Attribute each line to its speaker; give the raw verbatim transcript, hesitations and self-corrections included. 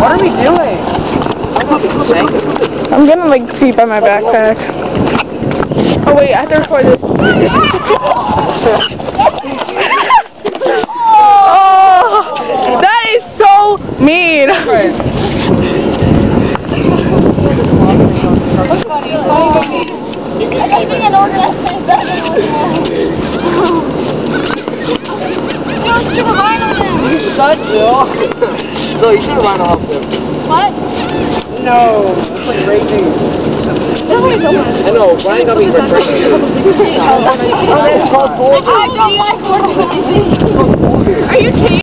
Speaker 1: What are we doing?
Speaker 2: I'm getting like feet by my backpack. Oh wait, I have to record this. Oh, that is so mean.
Speaker 1: Shut Bill. No, you should have run off him.
Speaker 3: What?
Speaker 1: No, it's like raging.
Speaker 3: I
Speaker 1: know, Brian got me for raging.
Speaker 3: Oh, that's called boarding. I don't like boarding. Are you kidding?